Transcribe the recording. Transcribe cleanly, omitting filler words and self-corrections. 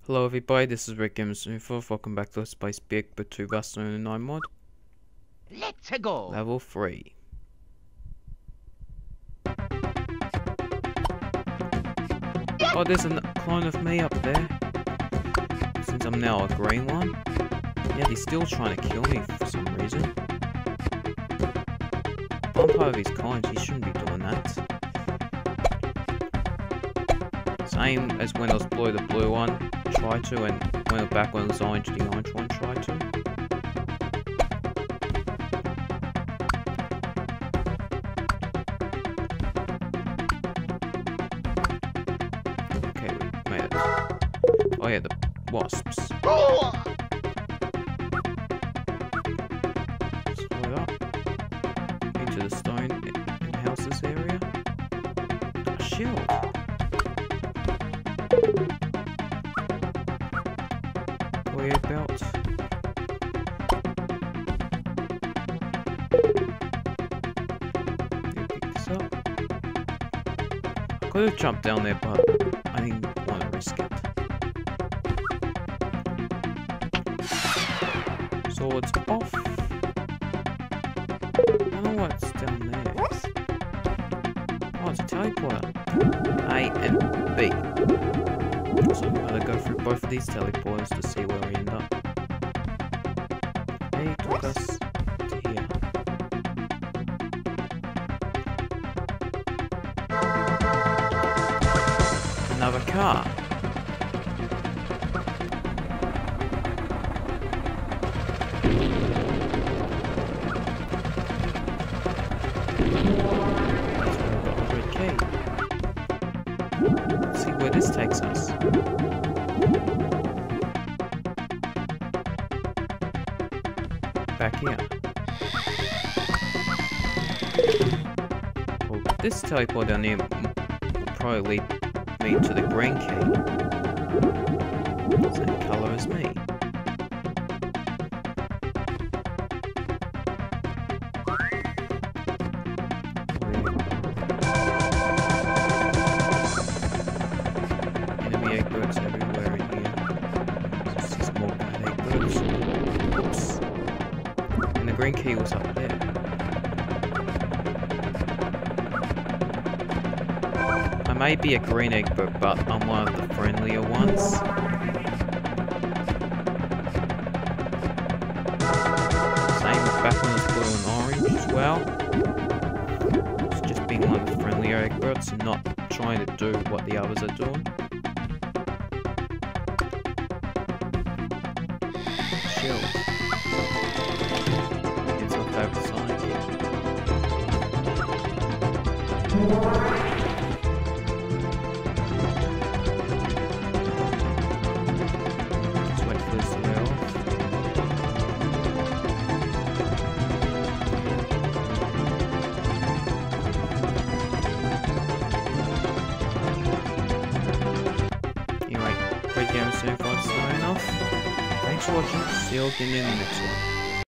Hello everybody, this is Rick Games24. Welcome back to Let's Play Speak but 2 Barcelona 9 mod. Let's go! Level 3. Oh, there's a clone of me up there. Since I'm now a green one. Yet he's still trying to kill me for some reason. I'm part of his clones, he shouldn't be doing that. Same as when I was blue, the blue one tried to, and when I was back when it was orange, the orange one tried to. Okay, we made it. Oh yeah, the wasps. Split up into the stone in houses area. A shield. Conveyor belt. Pick this up. Could have jumped down there, but I didn't want to risk it. Swords off. I don't know what's down there. Oh, it's a teleporter. A and B. So I'm gonna go through both of these teleporters to see where we end up. A took us to here. Another car. Let's see where this takes us. Back here. Well, this teleport down here will probably lead me to the green key. Same colour as me. Enemy eggbirds everywhere in here. This is more bad eggbirds. Oops. And the green key was up there. I may be a green eggbird, but I'm one of the friendlier ones. Same back when it was blue and orange as well. It's just being one of the friendlier eggbirds and not trying to do what the others are doing. Shield. It's my favourite side here. Just wait for this to wear off. Anyway, great game soon, guys. Signing off. Thanks for watching. See you again in the next one.